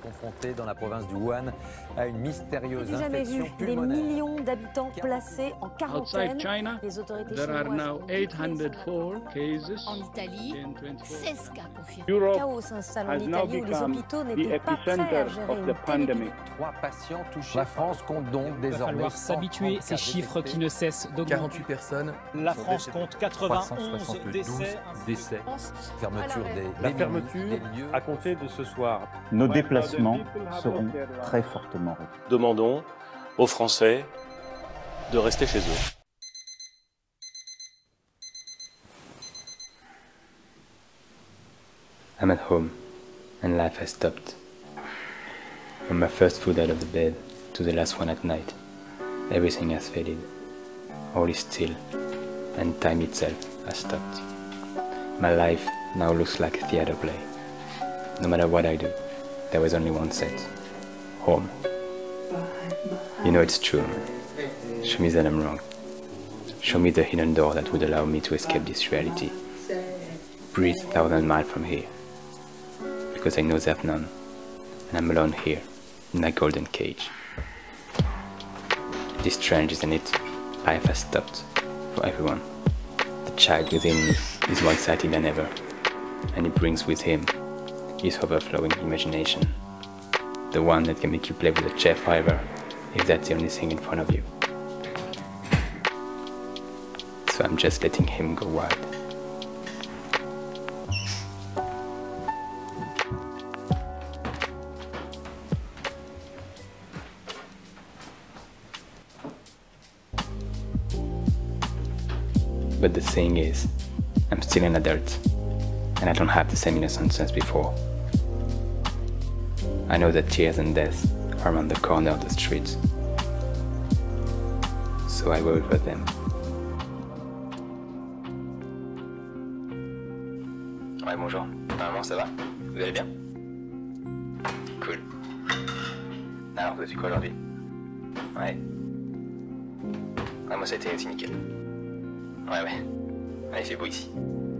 confronté dans la province du Wuhan à une mystérieuse infection Des pulmonaire. millions d'habitants placés en quarantaine. Outside China, Les autorités there are chinoises now ont déclaré 804 cases. En Italie, in 24 16 cas confirmés. Le Europe chaos s'installe en has now Italie où les become hôpitaux the n'étaient pas prêts à epicenter gérer of une the telle pandemic. 3 patients touchés. La France compte donc Il va désormais falloir s'habituer, 130 ces cas chiffres détectés. qui ne cessent d'augmenter. 48 personnes. La sont France décédées. compte 91 372 décès. décès. Fermeture La des fermeture lieux. à compter de ce soir. Nos déplacements seront très fortement réduits. Demandons aux Français de rester chez eux. I'm at home, and life has stopped. From my first food out of the bed to the last one at night, everything has faded. All is still, and time itself has stopped. My life now looks like a theater play. No matter what I do, there was only one set. Home. You know it's true, man. Show me that I'm wrong. Show me the hidden door that would allow me to escape this reality. Breathe 1,000 miles from here. Because I know there's none, and I'm alone here, in my golden cage. It is strange, isn't it? Life has stopped, for everyone. The child within me is more excited than ever, and he brings with him his overflowing imagination. The one that can make you play with a chair forever, if that's the only thing in front of you. So I'm just letting him go wild. But the thing is, I'm still an adult, and I don't have the same innocence as before. I know that tears and death are around the corner of the street, so I will for them. Ouais, bonjour. Maman, ça va? Vous allez bien? Cool. Alors, vous avez fait quoi aujourd'hui? Ouais. Ouais, moi ça a été aussi nickel. Ouais. Allez, c'est beau ici.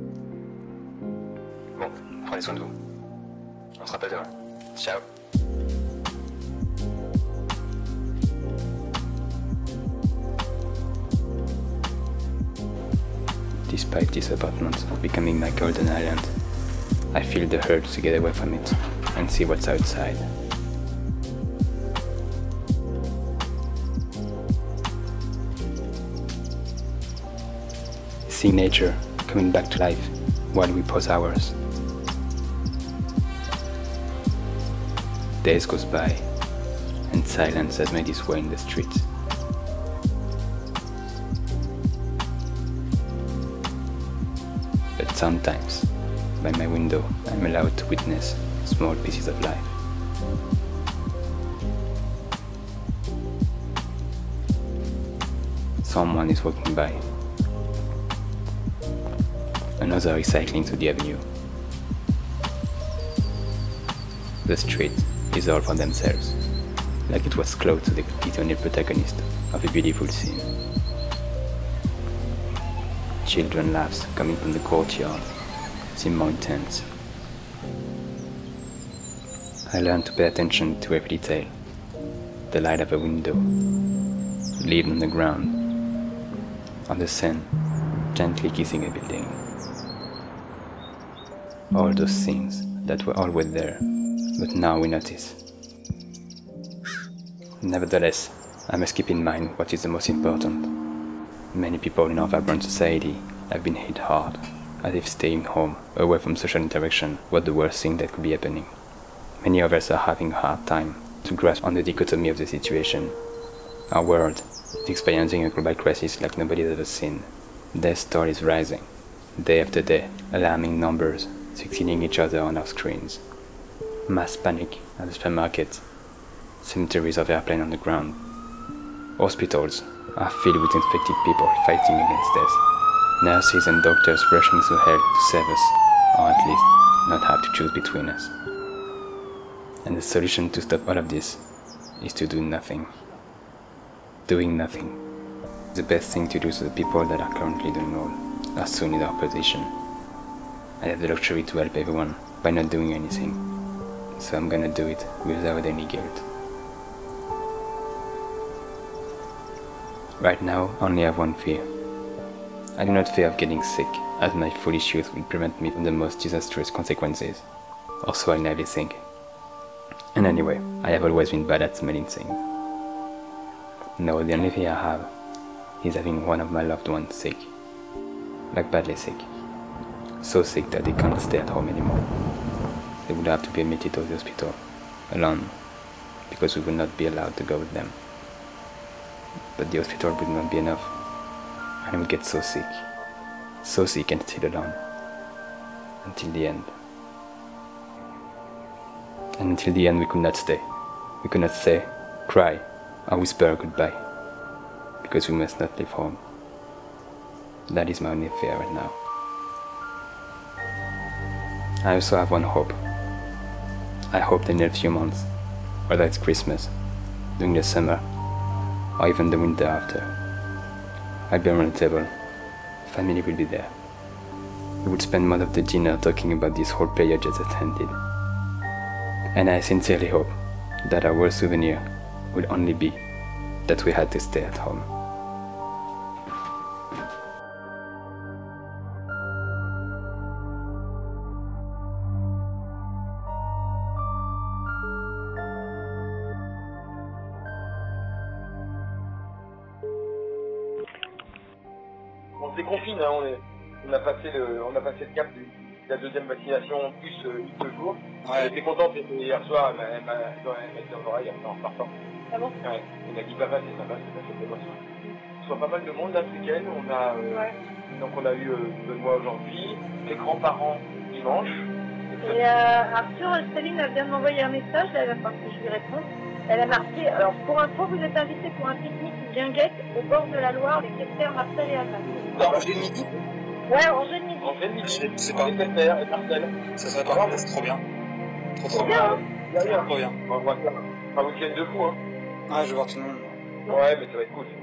Bon, prenez soin de vous. On se rappelle demain. Ciao. Despite this apartment becoming my golden island, I feel the urge to get away from it and see what's outside. See nature coming back to life while we pause ours. Days goes by, and silence has made its way in the street. But sometimes, by my window, I'm allowed to witness small pieces of life. Someone is walking by. Another is cycling to the avenue. The street is all for themselves, like it was close to the only protagonist of a beautiful scene. Children laughs coming from the courtyard seem more intense. I learned to pay attention to every detail. The light of a window, leaves on the ground, on the sand, gently kissing a building. All those things that were always there, but now we notice. Nevertheless, I must keep in mind what is the most important. Many people in our vibrant society have been hit hard, as if staying home, away from social interaction, was the worst thing that could be happening. Many of us are having a hard time to grasp on the dichotomy of the situation. Our world is experiencing a global crisis like nobody has ever seen. Death toll is rising, day after day, alarming numbers succeeding each other on our screens. Mass panic at the supermarket, cemeteries of airplanes on the ground. Hospitals are filled with infected people fighting against death. Nurses and doctors rushing to help to save us, or at least not have to choose between us. And the solution to stop all of this is to do nothing. Doing nothing. The best thing to do to the people that are currently doing all, are soon in our position. I have the luxury to help everyone by not doing anything. so I'm gonna do it without any guilt. Right now, I only have one fear. I do not fear of getting sick, as my foolish youth will prevent me from the most disastrous consequences, or so I naively think. And anyway, I have always been bad at smelling things. No, the only fear I have is having one of my loved ones sick. Like badly sick. So sick that they can't stay at home anymore. They would have to be admitted to the hospital, alone, because we would not be allowed to go with them. But the hospital would not be enough, and I would get so sick and still alone, until the end. And until the end we could not stay. We could not say, cry, or whisper goodbye, because we must not leave home. That is my only fear right now. I also have one hope. I hope that in a few months, whether it's Christmas, during the summer, or even the winter after, I'll be around the table, family will be there. We would spend most of the dinner talking about this whole period just attended. And I sincerely hope that our worst souvenir will only be that we had to stay at home. On se déconfine, hein, on a passé le cap de la deuxième vaccination en plus 2 jours. Ouais. Elle était contente hier soir, elle m'a dit en oreille en repartant. Ah bon? Ouais. Elle m'a dit papa c'est sympa, c'est moi ça. On reçoit pas mal de monde là ce week-end. Donc on a eu Benoît aujourd'hui, les grands-parents dimanche. Et Arthur, Céline vient de m'envoyer un message, elle va falloir que je lui réponde. Elle a marqué, alors pour info, vous êtes invité pour un pique-nique guinguette au bord de la Loire, les Questers, Marcel et Alsace. Angers de midi? Ouais, Angers de midi. Angers de midi, c'est pas les Questers et Marcel. Ça serait pas grave, c'est trop bien. Trop bien. Trop bien. On va faire un week-end de fou, hein. Ah, je vais voir tout le monde. Ouais, mais ça va être cool.